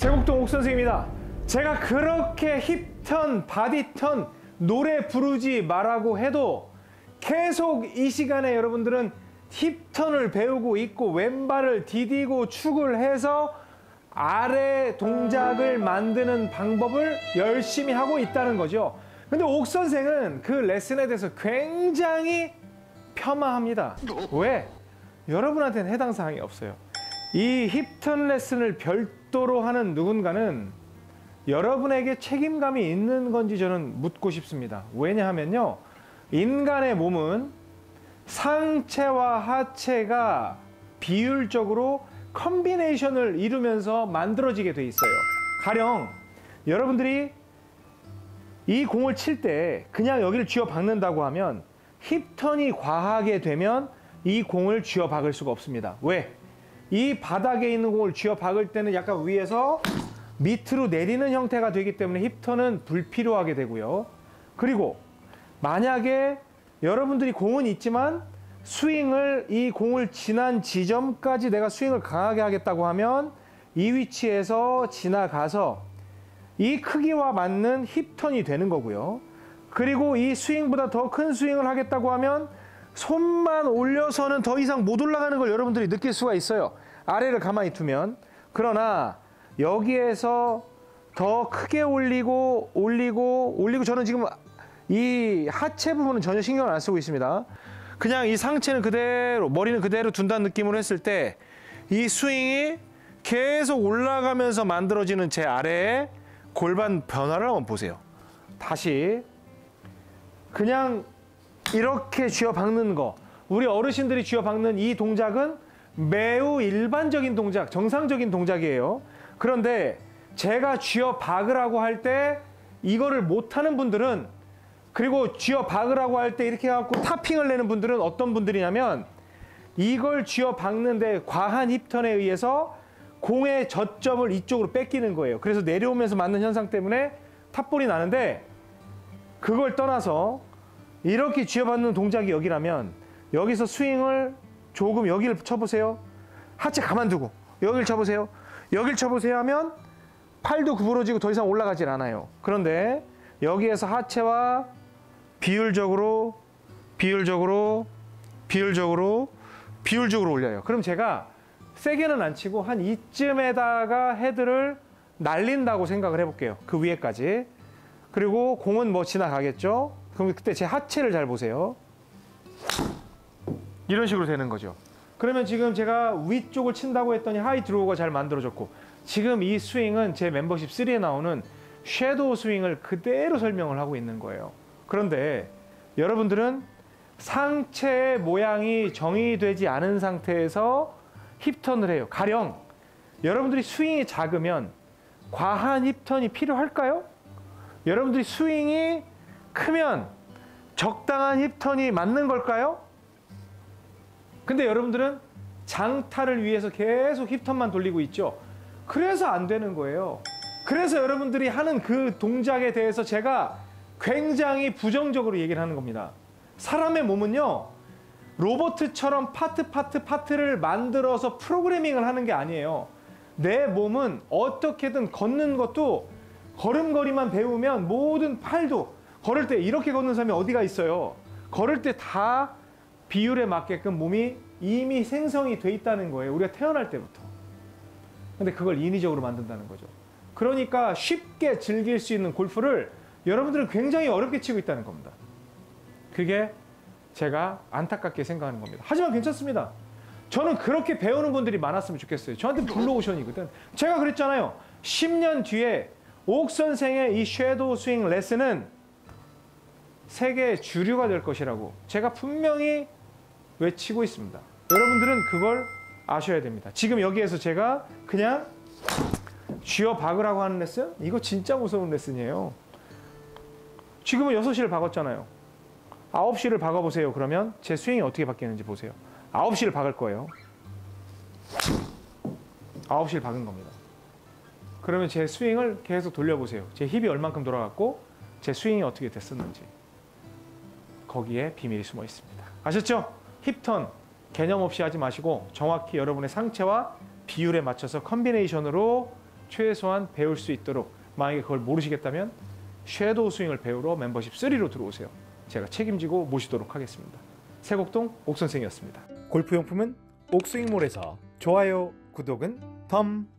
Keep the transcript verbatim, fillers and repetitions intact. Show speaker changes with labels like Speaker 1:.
Speaker 1: 세곡동 옥선생입니다. 제가 그렇게 힙턴, 바디턴, 노래 부르지 말라고 해도 계속 이 시간에 여러분들은 힙턴을 배우고 있고 왼발을 디디고 축을 해서 아래 동작을 만드는 방법을 열심히 하고 있다는 거죠. 근데 옥선생은 그 레슨에 대해서 굉장히 폄하합니다. 왜? 여러분한테는 해당 사항이 없어요. 이 힙턴 레슨을 별도로 하는 누군가는 여러분에게 책임감이 있는 건지 저는 묻고 싶습니다. 왜냐하면요, 인간의 몸은 상체와 하체가 비율적으로 컨비네이션을 이루면서 만들어지게 돼 있어요. 가령 여러분들이 이 공을 칠 때 그냥 여기를 쥐어 박는다고 하면 힙턴이 과하게 되면 이 공을 쥐어 박을 수가 없습니다. 왜? 이 바닥에 있는 공을 쥐어 박을 때는 약간 위에서 밑으로 내리는 형태가 되기 때문에 힙턴은 불필요하게 되고요. 그리고 만약에 여러분들이 공은 있지만 스윙을 이 공을 지난 지점까지 내가 스윙을 강하게 하겠다고 하면 이 위치에서 지나가서 이 크기와 맞는 힙턴이 되는 거고요. 그리고 이 스윙보다 더 큰 스윙을 하겠다고 하면 손만 올려서는 더 이상 못 올라가는 걸 여러분들이 느낄 수가 있어요. 아래를 가만히 두면. 그러나 여기에서 더 크게 올리고 올리고 올리고 저는 지금 이 하체 부분은 전혀 신경을 안 쓰고 있습니다. 그냥 이 상체는 그대로, 머리는 그대로 둔다는 느낌으로 했을 때 이 스윙이 계속 올라가면서 만들어지는 제 아래에 골반 변화를 한번 보세요. 다시 그냥 이렇게 쥐어 박는 거, 우리 어르신들이 쥐어 박는 이 동작은 매우 일반적인 동작, 정상적인 동작이에요. 그런데 제가 쥐어 박으라고 할 때 이거를 못하는 분들은, 그리고 쥐어 박으라고 할 때 이렇게 해갖고 타핑을 내는 분들은 어떤 분들이냐면 이걸 쥐어 박는데 과한 힙턴에 의해서 공의 저점을 이쪽으로 뺏기는 거예요. 그래서 내려오면서 맞는 현상 때문에 탑볼이 나는데, 그걸 떠나서 이렇게 쥐어받는 동작이 여기라면 여기서 스윙을 조금 여기를 쳐보세요. 하체 가만두고 여기를 쳐보세요. 여기를 쳐보세요 하면 팔도 구부러지고 더 이상 올라가질 않아요. 그런데 여기에서 하체와 비율적으로 비율적으로 비율적으로 비율적으로 올려요. 그럼 제가 세게는 안 치고 한 이쯤에다가 헤드를 날린다고 생각을 해볼게요. 그 위에까지. 그리고 공은 뭐 지나가겠죠. 그럼 그때 제 하체를 잘 보세요. 이런 식으로 되는 거죠. 그러면 지금 제가 위쪽을 친다고 했더니 하이 드로우가 잘 만들어졌고, 지금 이 스윙은 제 멤버십 삼에 나오는 섀도우 스윙을 그대로 설명을 하고 있는 거예요. 그런데 여러분들은 상체의 모양이 정의되지 않은 상태에서 힙턴을 해요. 가령 여러분들이 스윙이 작으면 과한 힙턴이 필요할까요? 여러분들이 스윙이 크면 적당한 힙턴이 맞는 걸까요? 근데 여러분들은 장타를 위해서 계속 힙턴만 돌리고 있죠. 그래서 안 되는 거예요. 그래서 여러분들이 하는 그 동작에 대해서 제가 굉장히 부정적으로 얘기를 하는 겁니다. 사람의 몸은요, 로봇처럼 파트 파트 파트를 만들어서 프로그래밍을 하는 게 아니에요. 내 몸은 어떻게든 걷는 것도 걸음걸이만 배우면 모든 팔도, 걸을 때 이렇게 걷는 사람이 어디가 있어요. 걸을 때 다 비율에 맞게끔 몸이 이미 생성이 돼 있다는 거예요. 우리가 태어날 때부터. 근데 그걸 인위적으로 만든다는 거죠. 그러니까 쉽게 즐길 수 있는 골프를 여러분들은 굉장히 어렵게 치고 있다는 겁니다. 그게 제가 안타깝게 생각하는 겁니다. 하지만 괜찮습니다. 저는 그렇게 배우는 분들이 많았으면 좋겠어요. 저한테 블루오션이거든. 제가 그랬잖아요. 십 년 뒤에 옥 선생의 이 섀도우 스윙 레슨은 세계의 주류가 될 것이라고 제가 분명히 외치고 있습니다. 여러분들은 그걸 아셔야 됩니다. 지금 여기에서 제가 그냥 쥐어 박으라고 하는 레슨? 이거 진짜 무서운 레슨이에요. 지금은 여섯 시를 박았잖아요. 아홉 시를 박아보세요. 그러면 제 스윙이 어떻게 바뀌는지 보세요. 아홉 시를 박을 거예요. 아홉 시를 박은 겁니다. 그러면 제 스윙을 계속 돌려보세요. 제 힙이 얼만큼 돌아갔고 제 스윙이 어떻게 됐었는지. 거기에 비밀이 숨어 있습니다. 아셨죠? 힙턴 개념 없이 하지 마시고 정확히 여러분의 상체와 비율에 맞춰서 컨비네이션으로 최소한 배울 수 있도록, 만약에 그걸 모르시겠다면 섀도우 스윙을 배우러 멤버십 쓰리로 들어오세요. 제가 책임지고 모시도록 하겠습니다. 세곡동 옥선생이었습니다. 골프용품은 옥스윙몰에서 좋아요, 구독은 덤